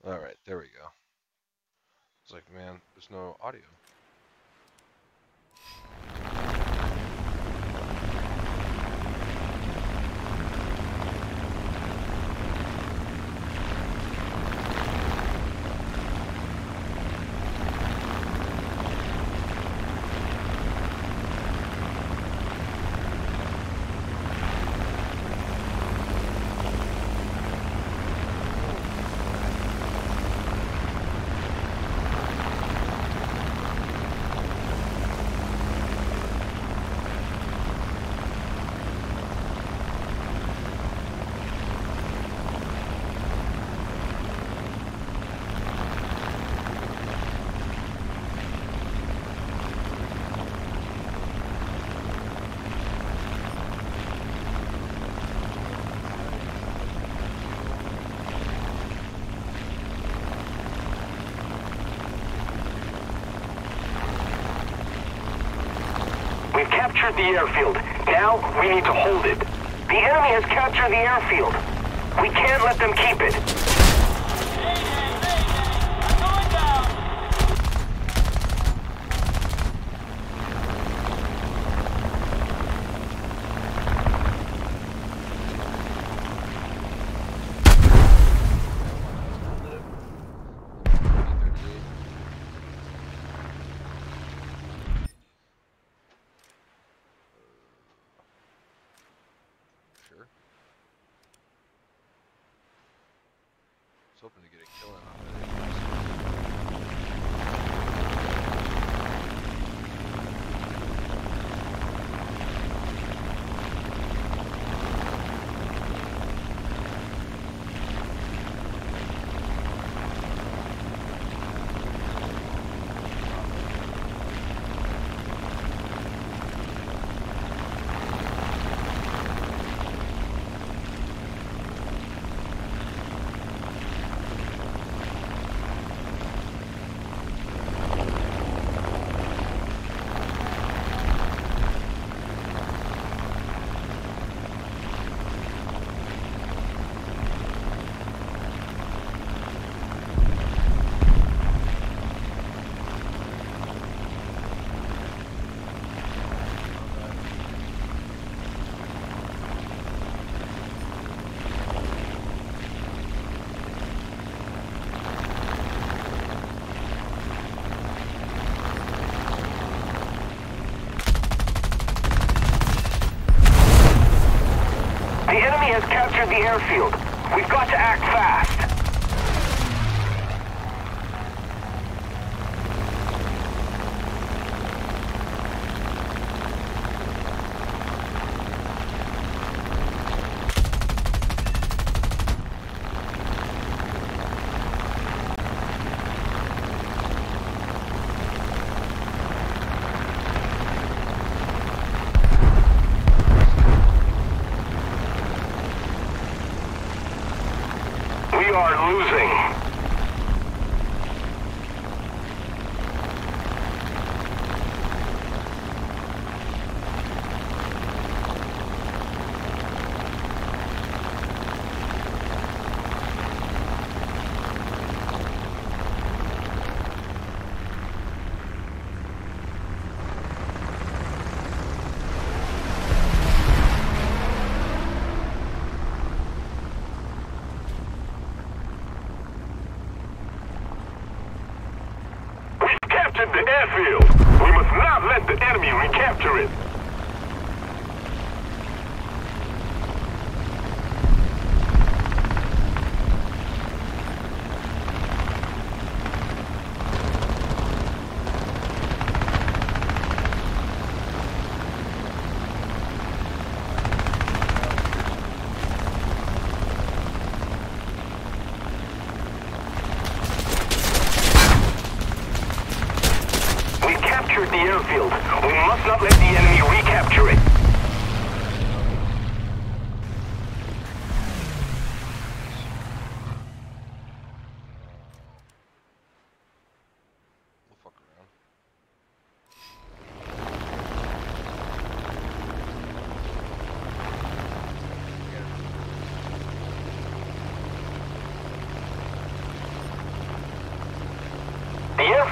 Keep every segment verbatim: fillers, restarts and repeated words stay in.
Alright, there we go. It's like, man, there's no audio. We've captured the airfield. Now, we need to hold it. The enemy has captured the airfield. We can't let them keep it. I'm going down. Sure. I was hoping to get a kill in on it. The enemy has captured the airfield. We've got to act fast. We are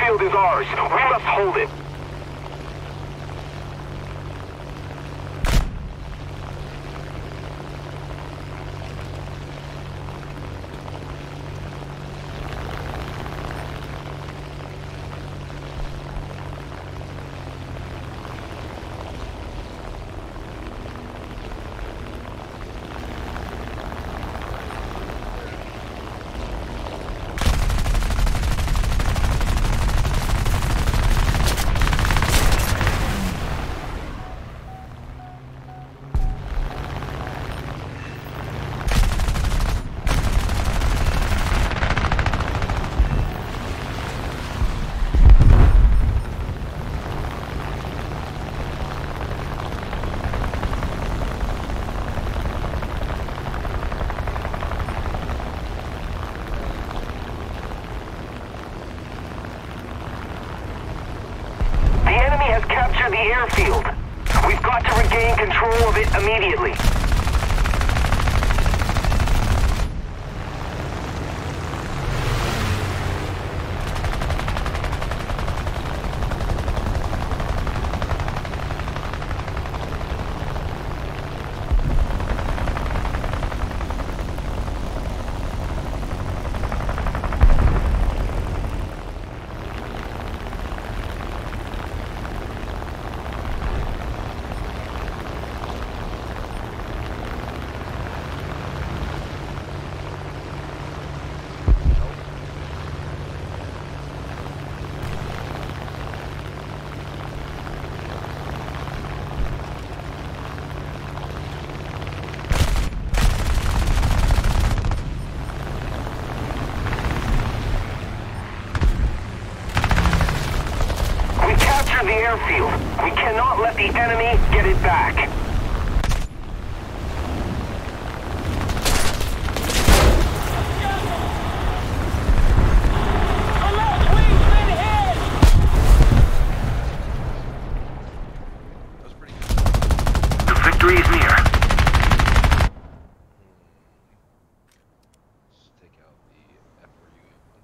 airfield is ours. We must hold it. Capture the airfield. We've got to regain control of it immediately. The airfield. We cannot let the enemy get it back. That's pretty good. The victory is near. Let's take out the F four U one.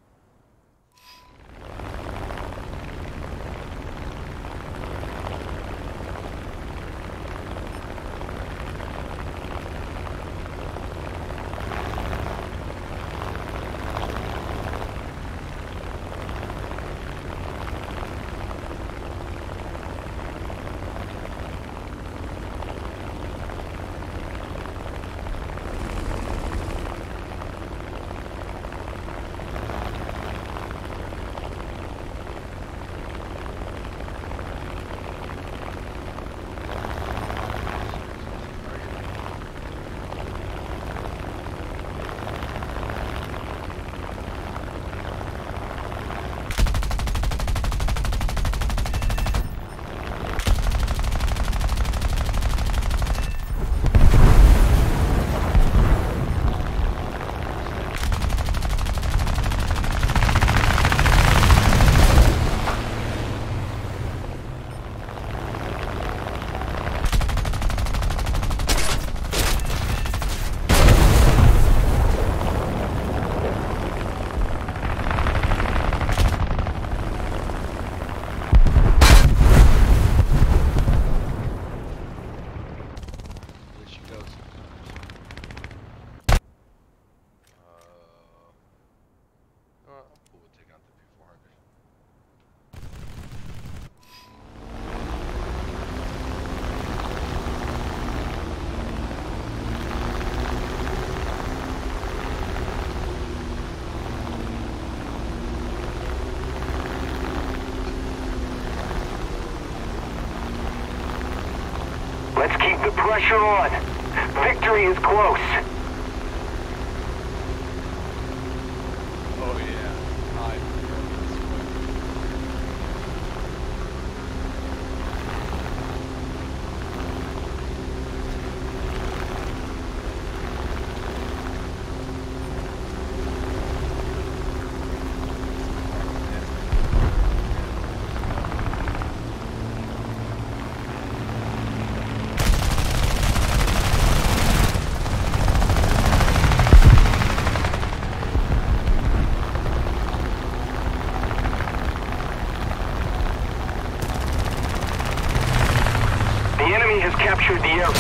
Let's keep the pressure on. Victory is close. Oh yeah, I forgot this one.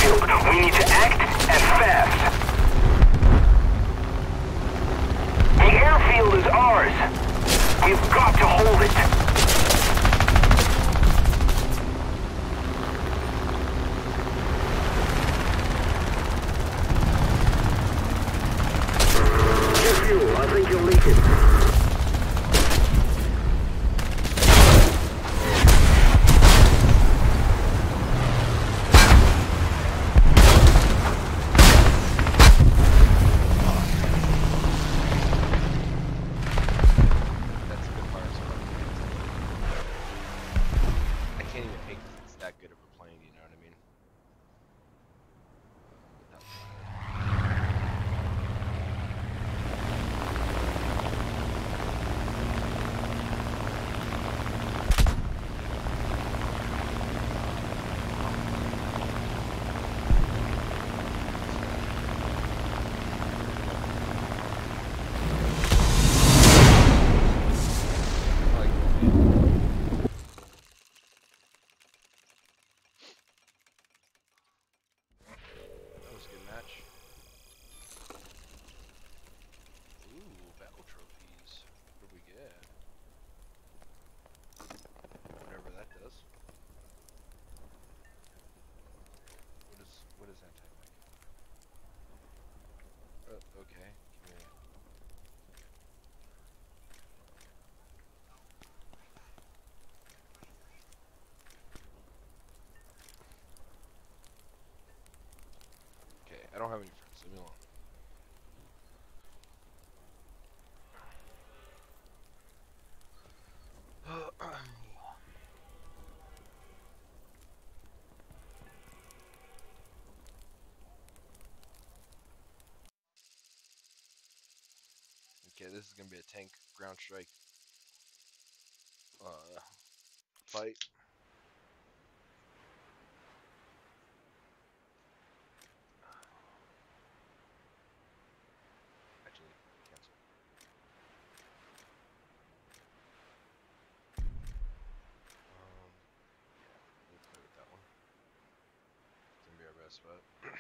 airfield. We need to act and fast. The airfield is ours. We've got to hold it. Fuel, I think you'll leak it. I don't have any friends, leave me alone. Okay, this is gonna be a tank ground strike uh, fight. Actually, cancel. Um, yeah, we'll play with that one. It's gonna be our best bet.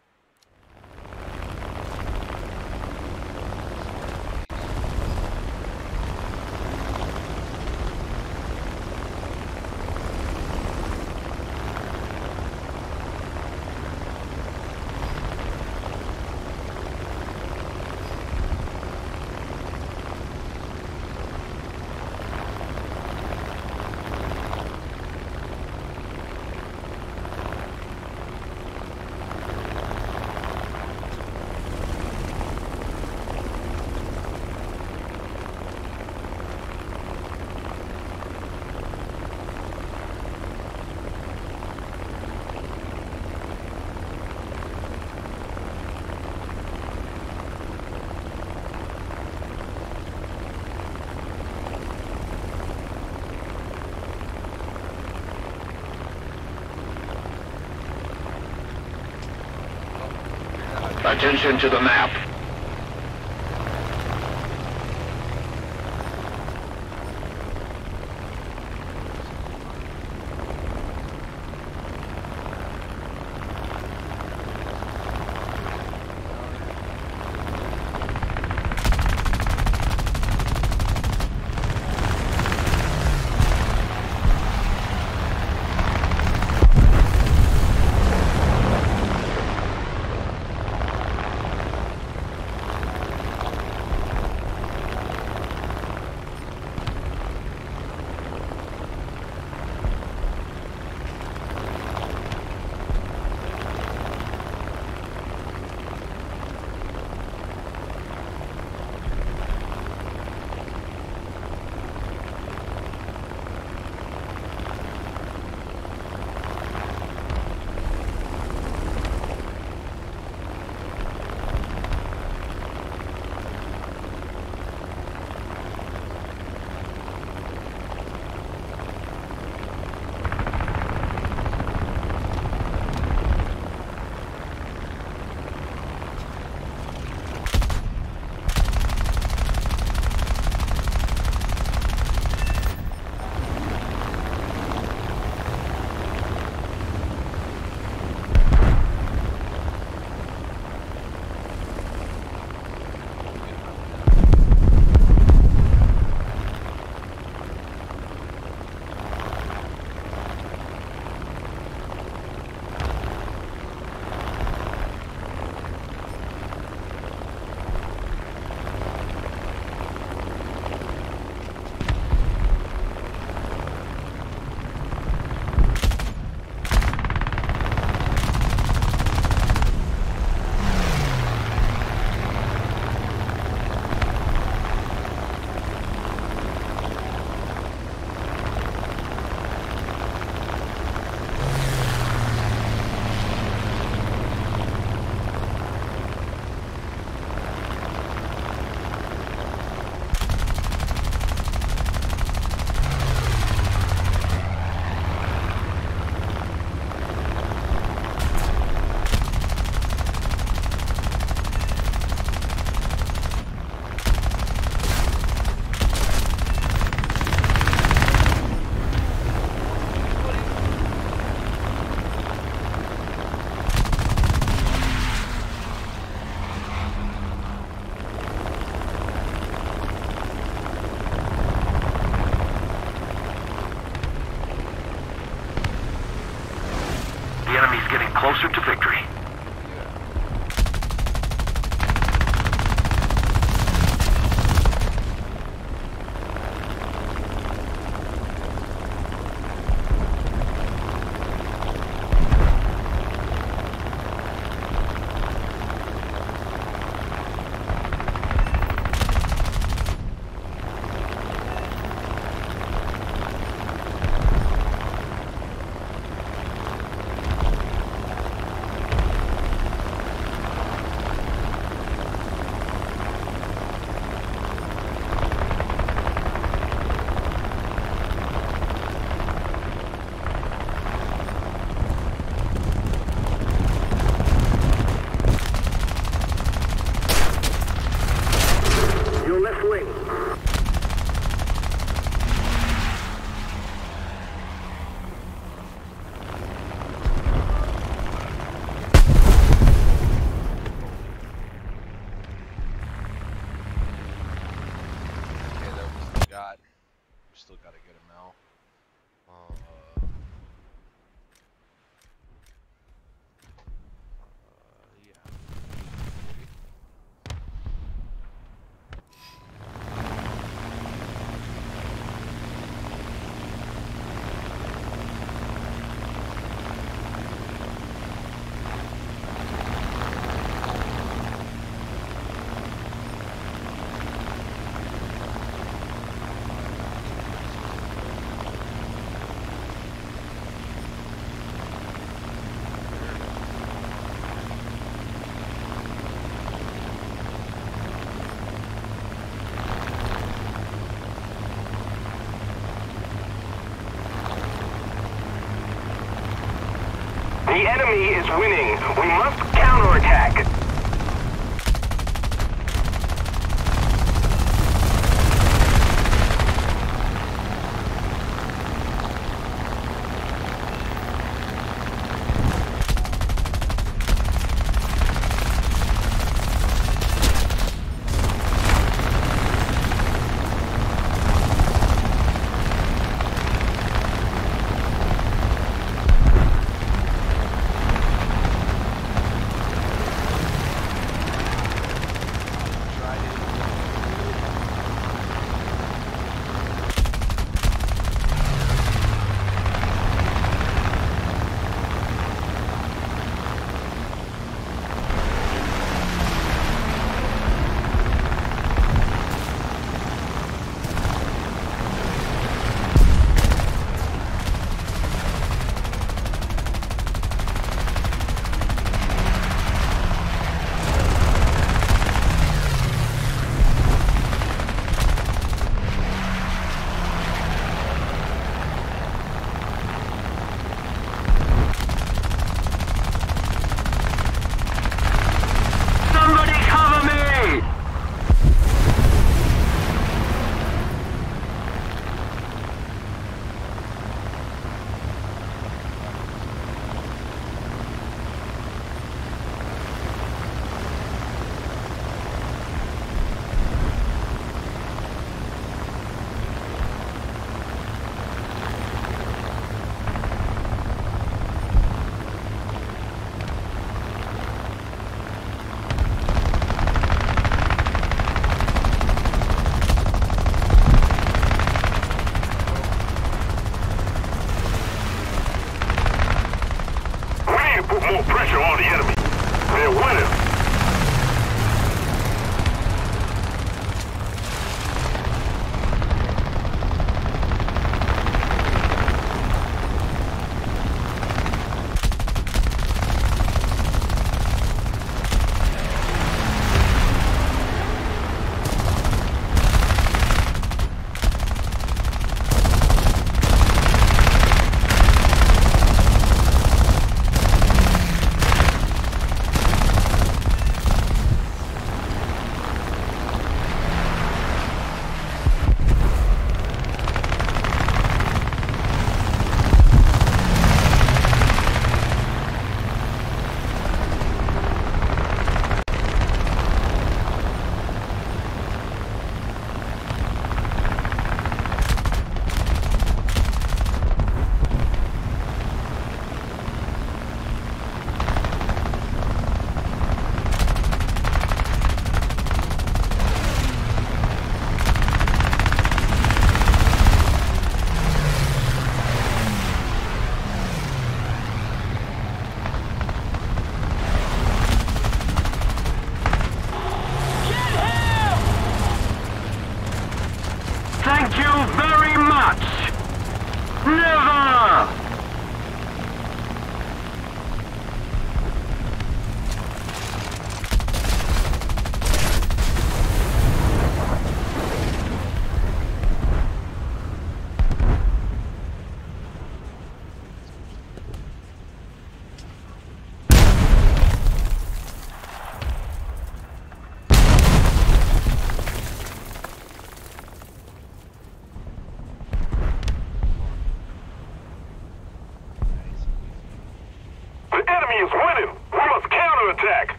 Attention to the map. to victory. Your left wing. Okay, that we still got. We still got a good amount. Uh, uh, yeah. The enemy is winning. We must counterattack. More pressure on the enemy. They're winning.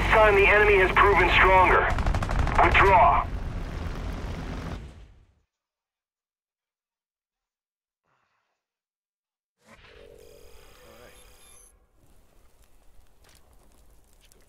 This time the enemy has proven stronger. Withdraw. Alright. Let's go.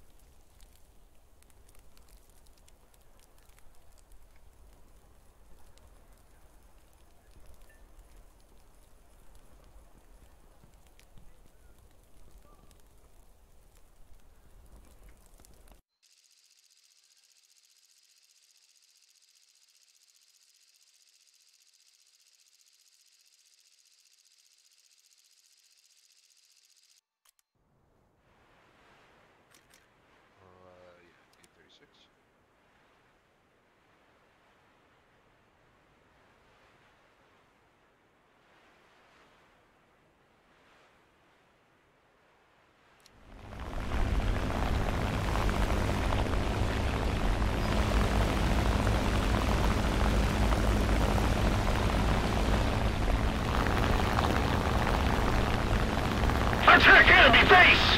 Uh, yeah, eight thirty-six. Attack enemy base!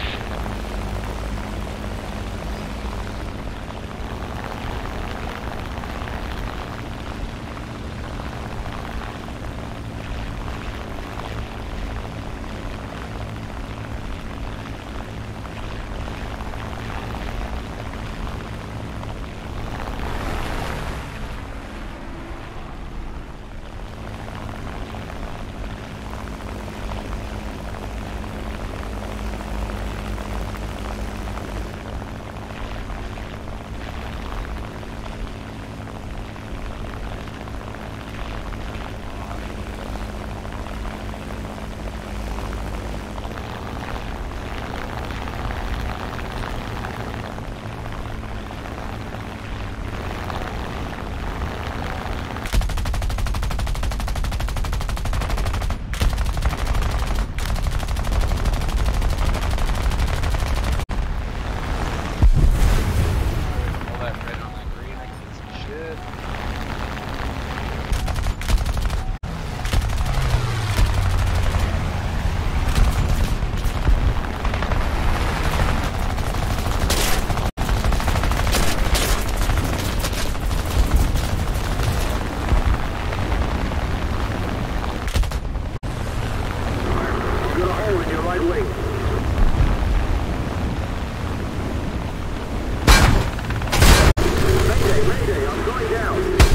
All that red on that green, I can see some shit. You're holding your right wing. Mayday, mayday, I'm going down.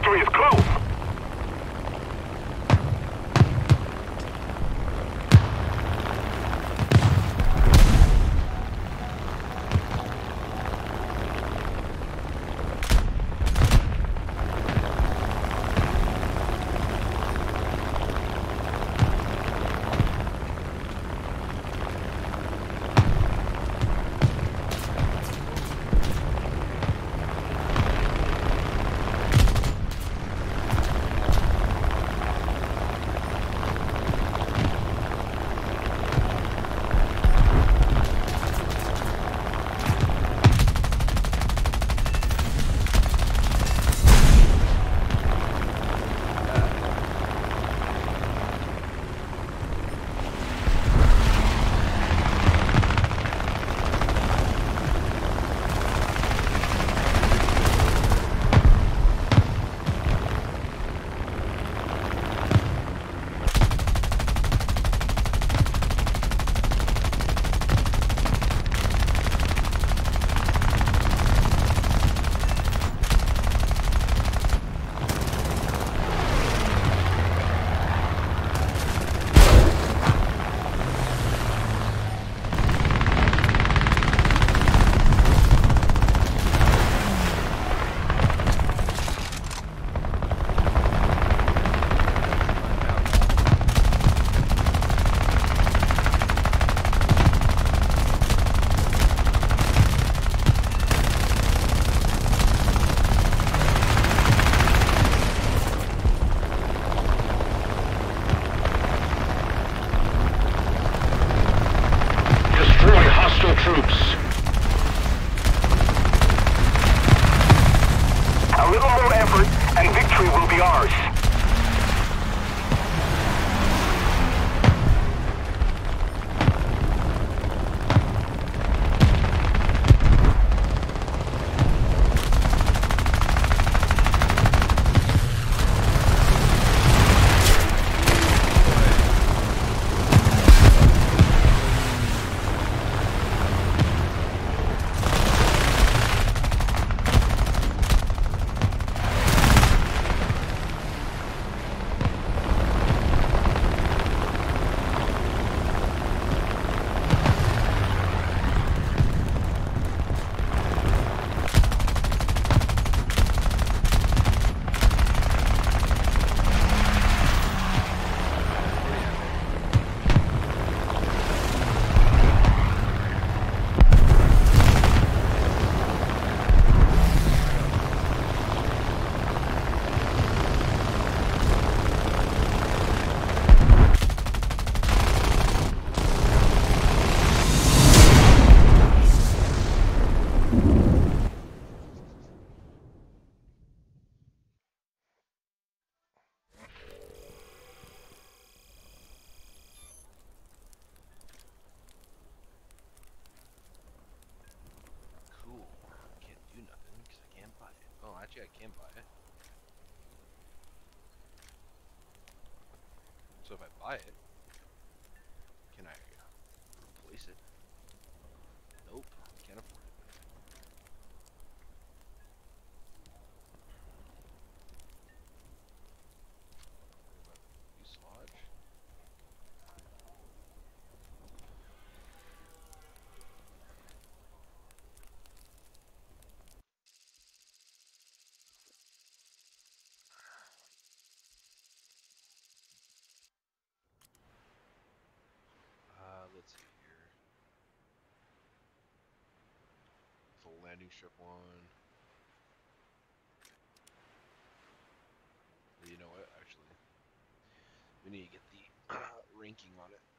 victory is close. Actually, I can buy it. So if I buy it, can I replace it? Nope, can't afford it. Fuselage. Uh, let's see here. Full landing strip one. You know what? Actually, we need to get the ranking on it.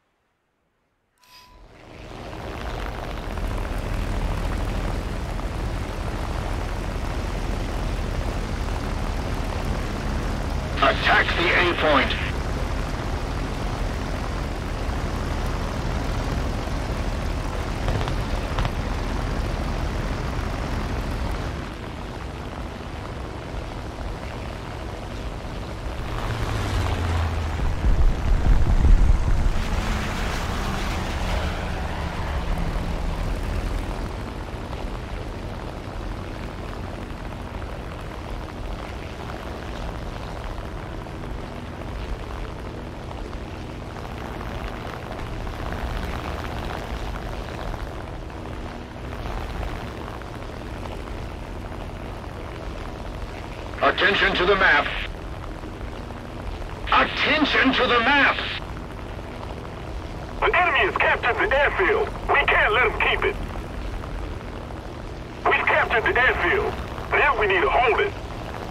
Attack the A point. Attention to the map. Attention to the map! The enemy has captured the airfield. We can't let them keep it. We've captured the airfield. Now we need to hold it.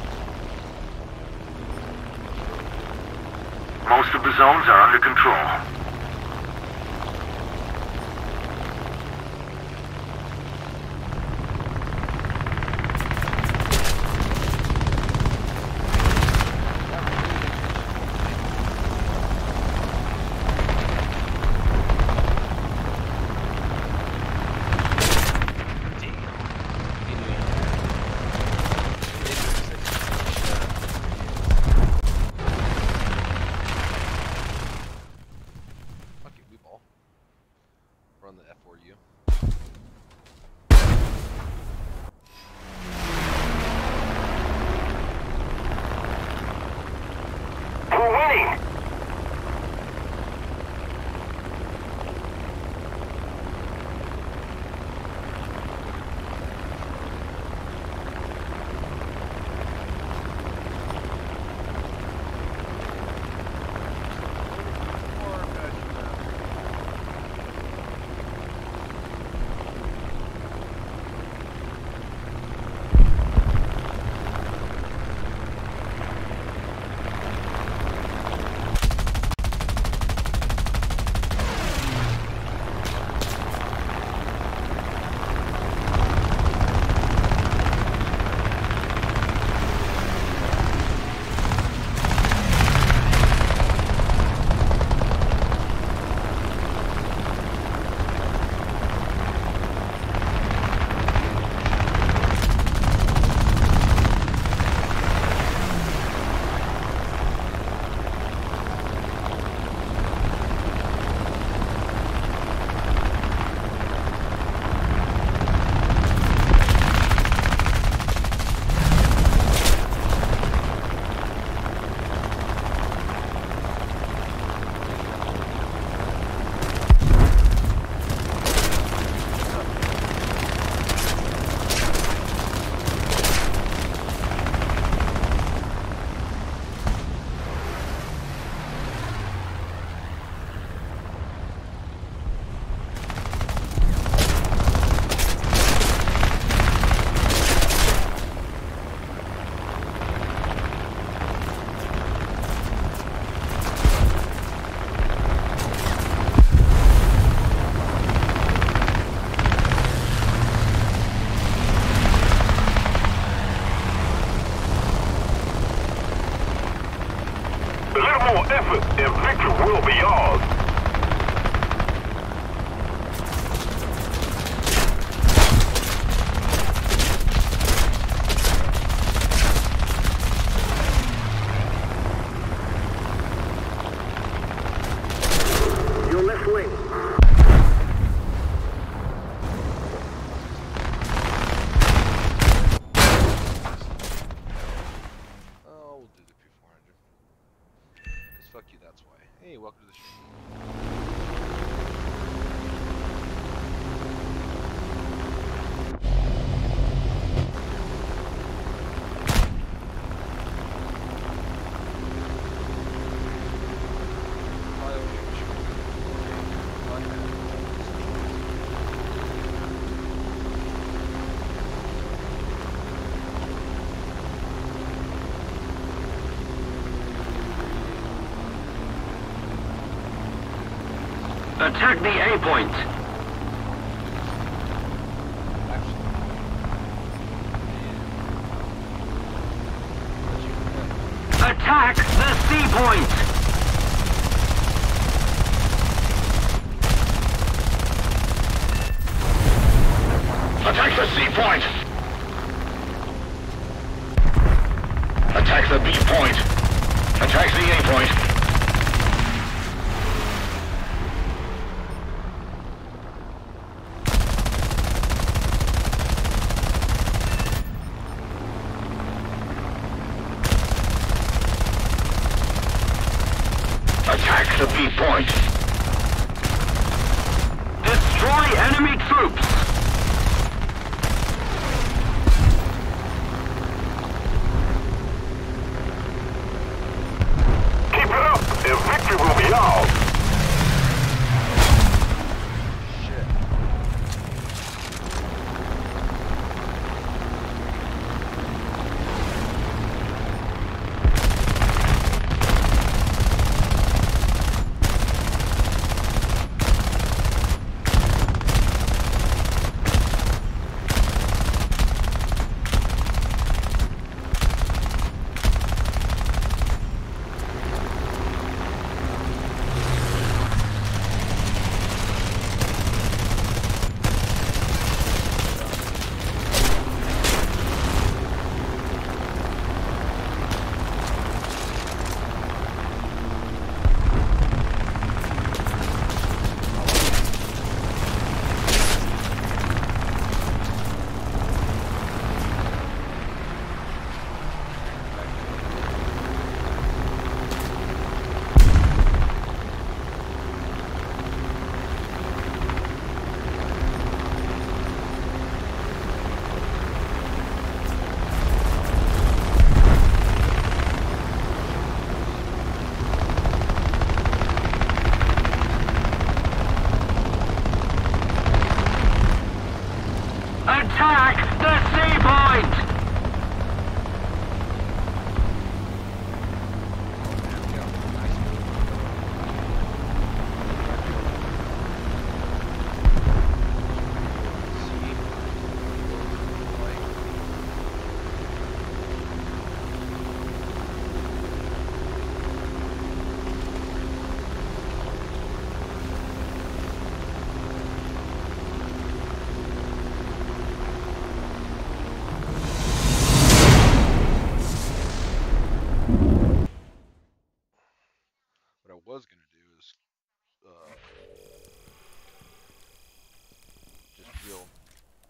Most of the zones are under control. Run the F four U. We're winning! Effort and victory will be ours. Your left wing. Oh, we'll do the P four hundred. Fuck you, that's why. Hey, welcome to the stream. Attack the A point. Attack the C point. Attack the C point. Attack the B point. Attack the A point. Attack the B point. Destroy enemy troops.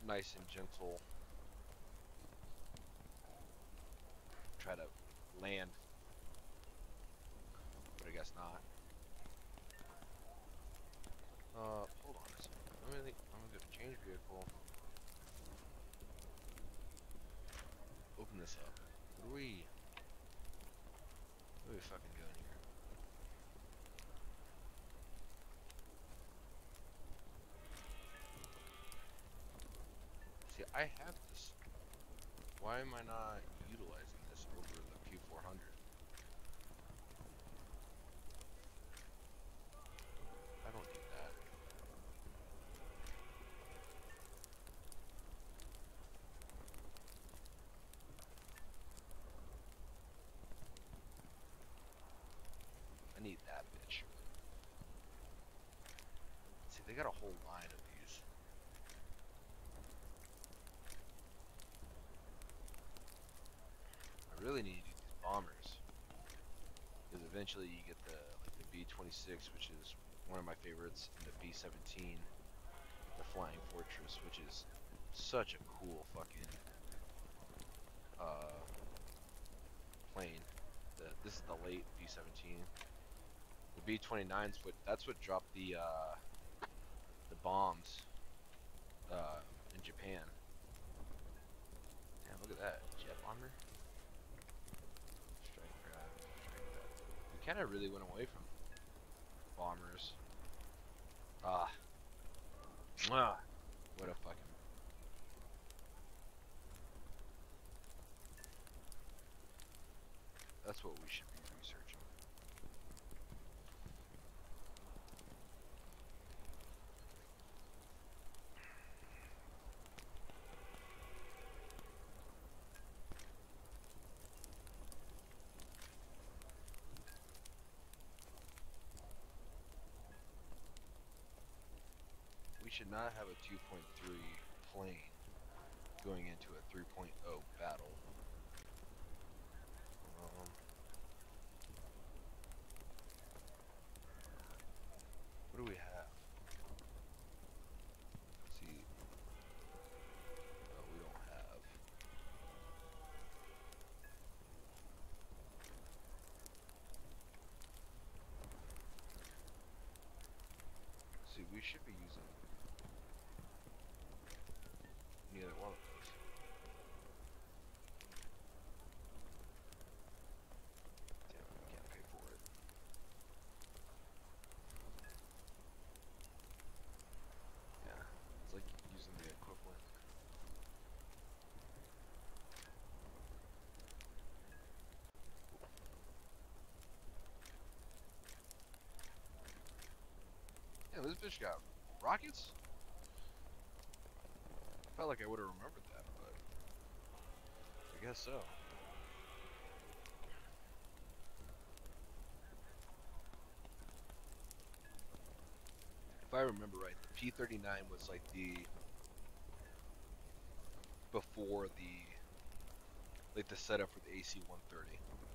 nice and gentle. Try to land, but I guess not. Uh, hold on a second. I'm gonna, I'm gonna go to change vehicle. Open this up. What are we? What are we fucking doing here? See, I have this. Why am I not utilizing this over the Q four hundred? I don't need that. I need that bitch. See, they got a whole line of these. I really need to do these bombers, because eventually you get the like the B twenty-six, which is one of my favorites, and the B seventeen, the Flying Fortress, which is such a cool fucking uh, plane. The, this is the late B seventeen. The B twenty-nine's what that's what dropped the uh, the bombs uh, in Japan. Damn, look at that jet bomber. Strike grab, strike grab. We kind of really went away from bombers. Ah, Mwah. What a fucking. That's what we should be researching. We should not have a two point three plane going into a three point oh battle. Um, what do we have? Let's see. No, we don't have. See, we should be using neither one of those. Damn, we can't pay for it. Yeah, it's like using the equivalent. Yeah, this bitch got rockets? I felt like I would have remembered that, but I guess so. If I remember right, the P thirty-nine was like the before the like the setup for the A C one thirty.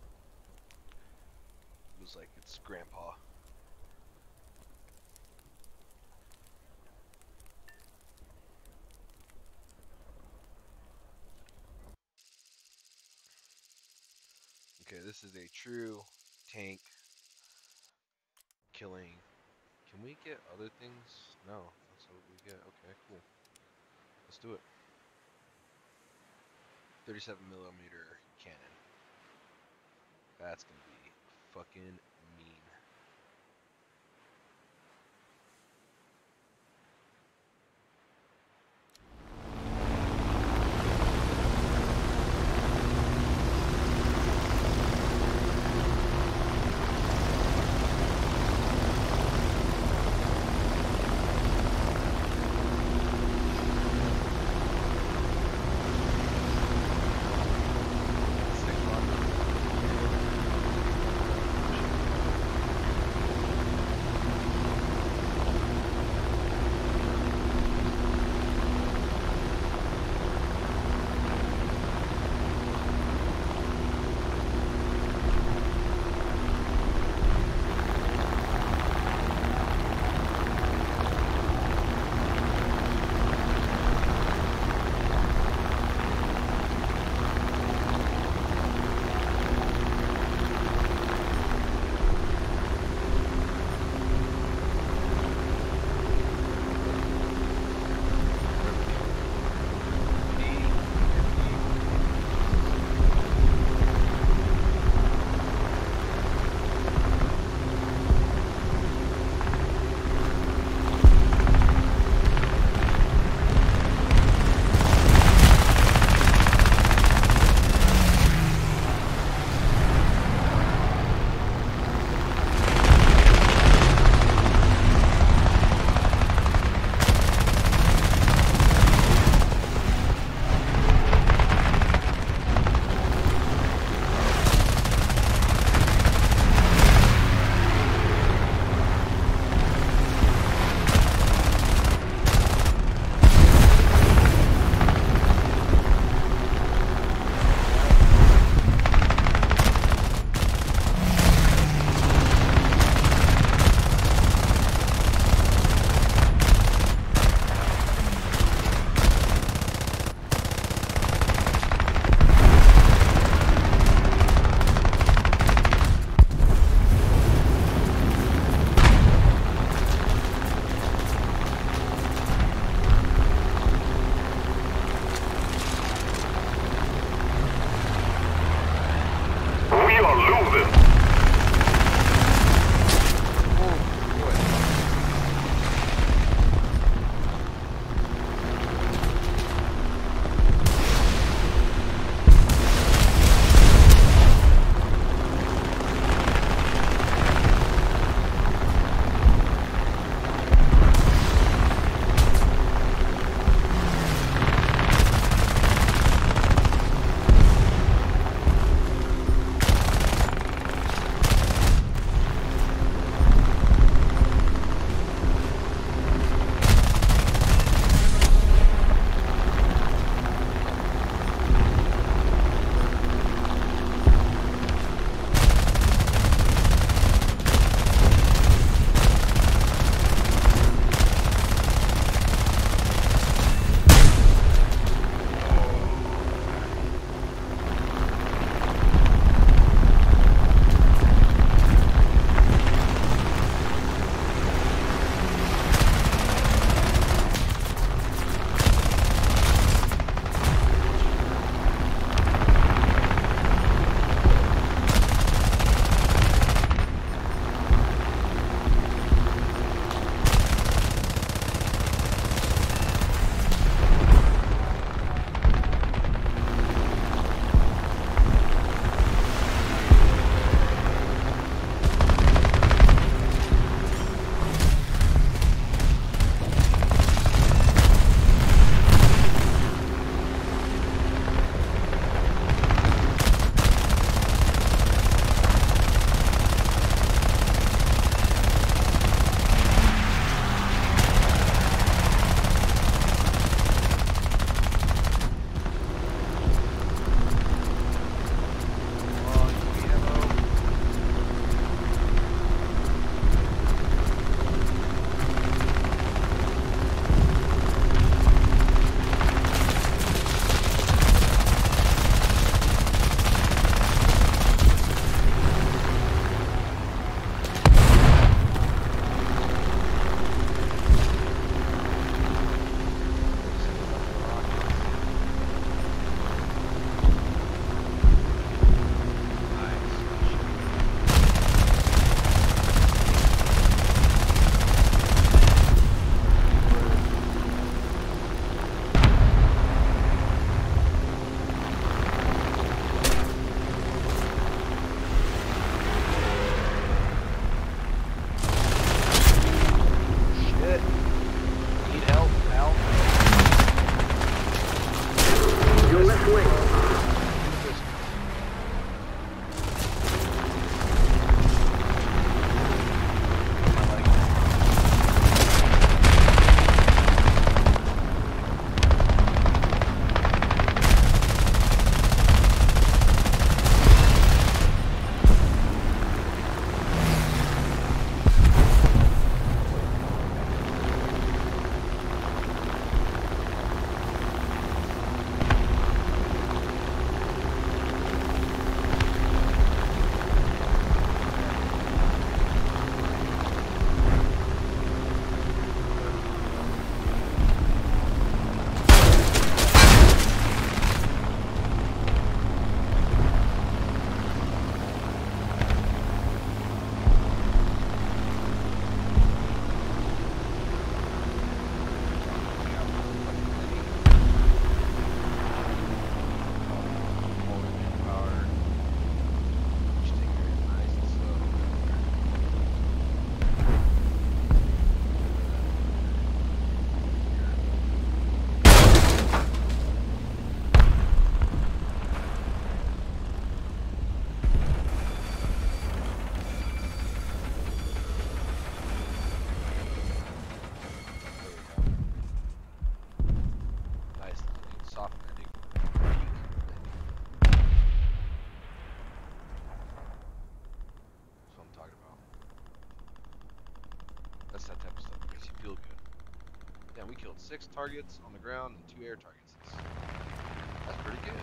It was like its grandpa. Okay, this is a true tank killing. Can we get other things? No, that's what we get. Okay, cool. Let's do it. thirty-seven millimeter cannon. That's gonna be fucking mean. killed six targets on the ground and two air targets. That's, that's pretty good.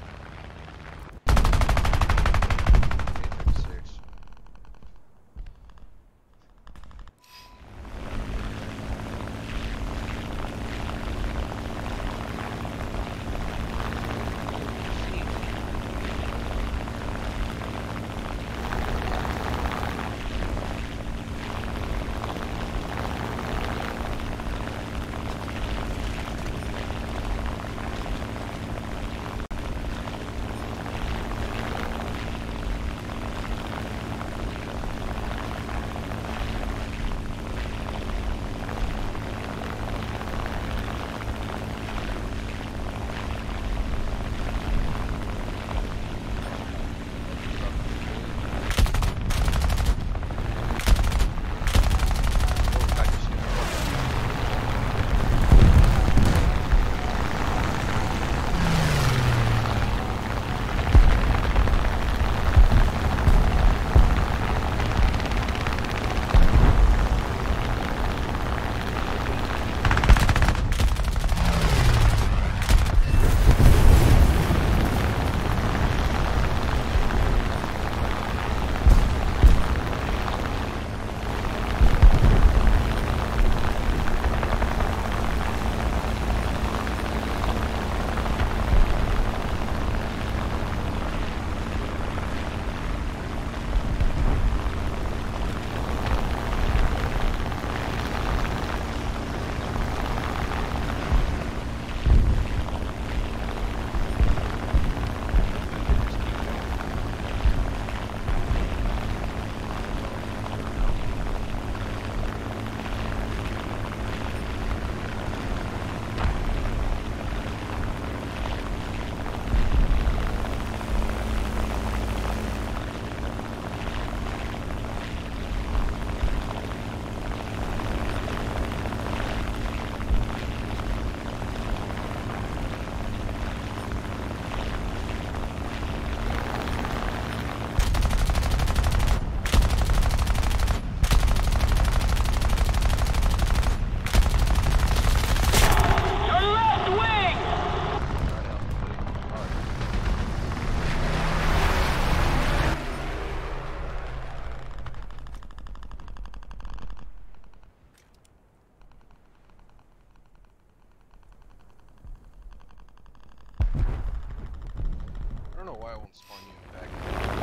I don't know why I won't spawn you back.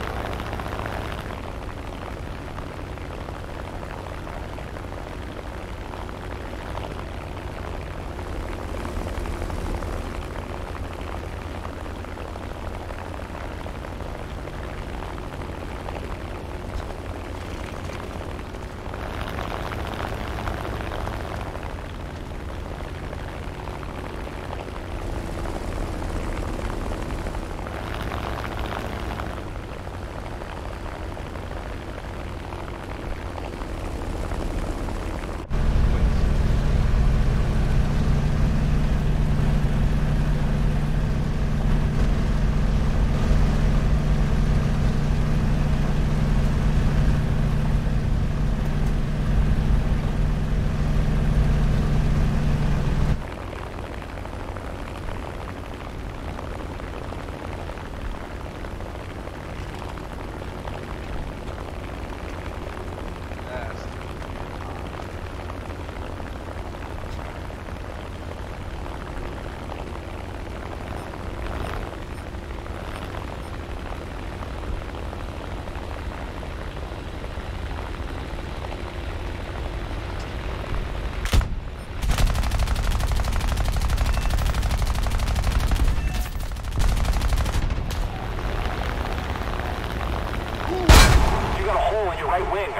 right wing.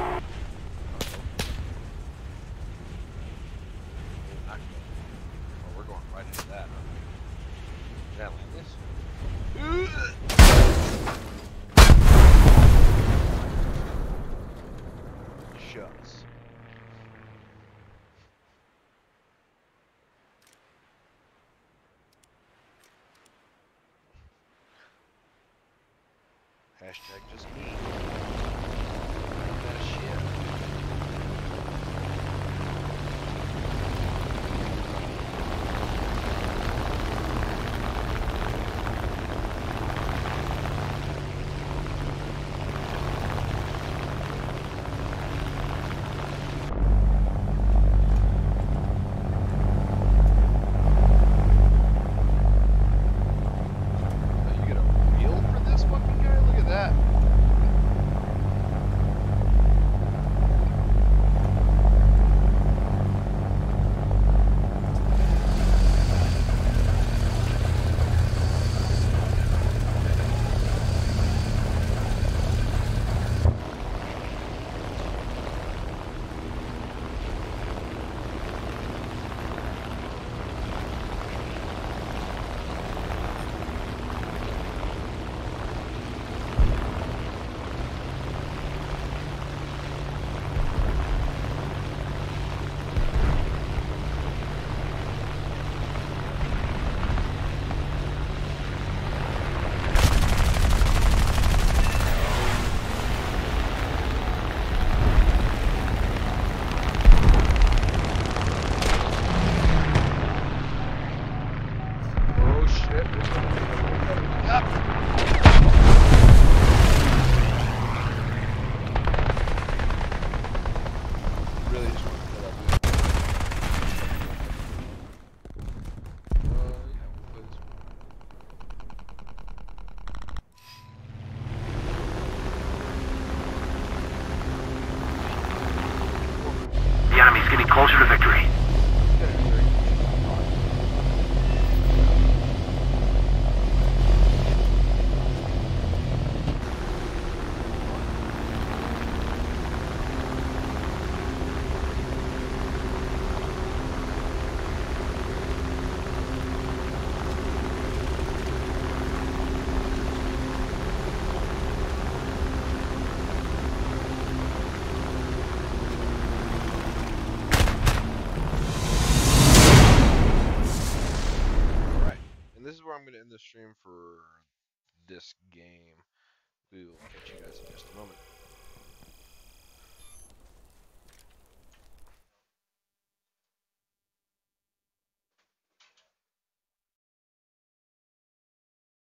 Oh, we're going right into that. Can I land this? Shucks. Hashtag just me. That shit. Really just want to kill that dude. Uh, yeah, we'll play this one. The enemy's getting closer to victory. This is where I'm going to end the stream for this game. We will catch you guys in just a moment.